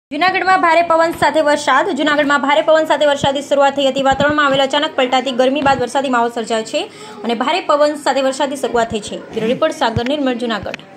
જૂનાગઢ में भारे पवन साथे वरसाद। जूनागढ़ में भारे पवन साथे वरसादी शुरुआत थई हती। वातावरण में आवेल अचानक पलटाती गरमी बाद वरसादी माहोल सर्जायो छे अने भारे पवन साथे वरसादी शुरुआत थई छे। Bureau report Sagar Nirmal, Junagadh.